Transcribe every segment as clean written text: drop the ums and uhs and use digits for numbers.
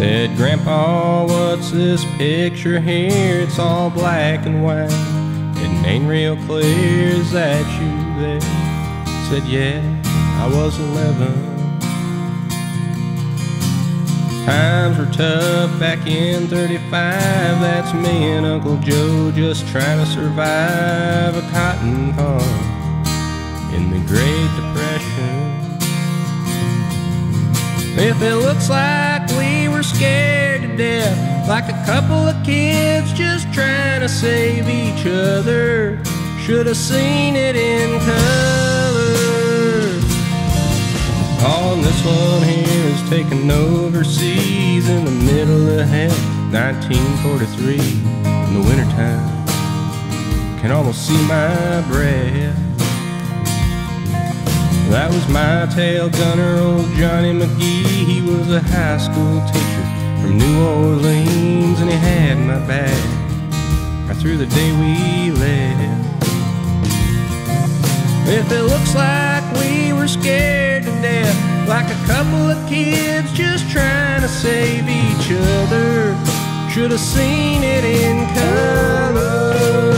Said, "Grandpa, what's this picture here? It's all black and white. It ain't real clear. Is that you there?" Said, "Yeah, I was 11. Times were tough back in 35. That's me and Uncle Joe just trying to survive a cotton farm in the Great Depression. If it looks like we were scared to death, like a couple of kids just trying to save each other, should have seen it in color." Oh, and this one here is taken overseas in the middle of hell, 1943, in the wintertime. Can almost see my breath. That was my tail gunner, old Johnny McGee. He was a high school teacher from New Orleans, and he had my back right through the day we left. If it looks like we were scared to death, like a couple of kids just trying to save each other, should have seen it in color.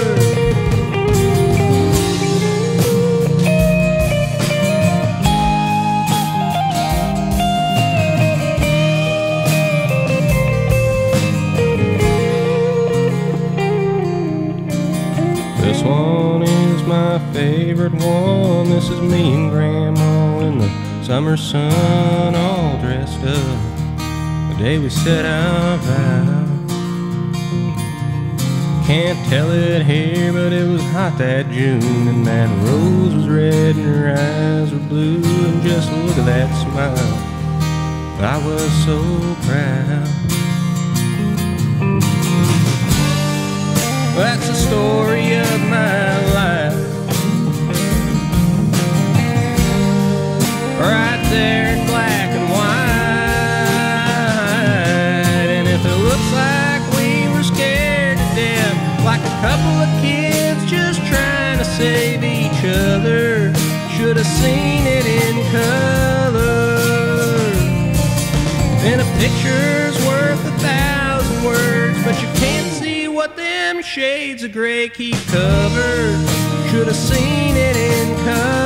This one is my favorite one. This is me and Grandma in the summer sun, all dressed up the day we set our vows. Can't tell it here, but it was hot that June, and that rose was red and her eyes were blue, and just look at that smile, I was so proud. That's the story of my life, right there in black and white. And if it looks like we were scared to death, like a couple of kids just trying to save each other, should have seen it in color. And a picture's worth 1,000 words, but you can't see what them shades of gray keep covered. Should have seen it in color.